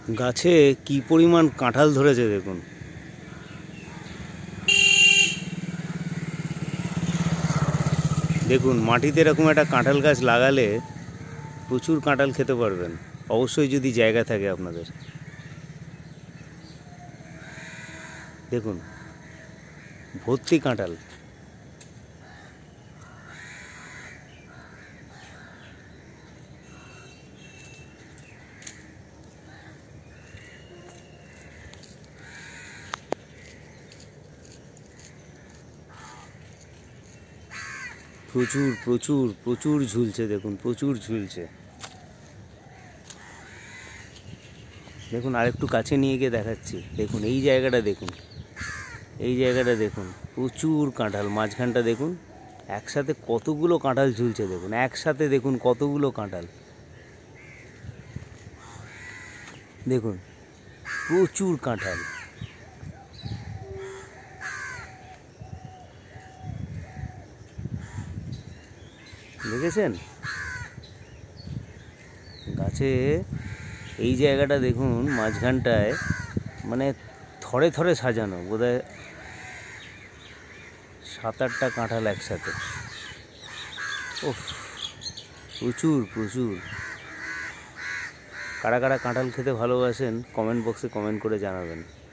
গাছে কি পরিমাণ কাঁঠাল ধরেছে দেখুন। দেখুন মাটিতে এরকম একটা কাঁঠাল গাছ লাগালে প্রচুর কাঁঠাল খেতে পারবেন, অবশ্যই যদি জায়গা থাকে আপনাদের। দেখুন ভর্তি কাঁঠাল। প্রচুর প্রচুর প্রচুর ঝুলছে, দেখুন প্রচুর ঝুলছে। দেখুন আরেকটু কাছে নিয়ে গিয়ে দেখাচ্ছি। দেখুন এই জায়গাটা দেখুন, এই জায়গাটা দেখুন, প্রচুর কাঁঠাল। মাঝখানটা দেখুন একসাথে কতগুলো কাঁঠাল ঝুলছে। দেখুন একসাথে দেখুন কতগুলো কাঁঠাল। দেখুন প্রচুর কাঁঠাল। দেখেছেন গাছে এই জায়গাটা দেখুন, মাঝখানটায় মানে থরে থরে সাজানো, বোধহয় 7-8টা কাঁঠাল একসাথে। ওহ প্রচুর প্রচুর। কারা কারা কাঁঠাল খেতে ভালোবাসেন কমেন্ট বক্সে কমেন্ট করে জানাবেন।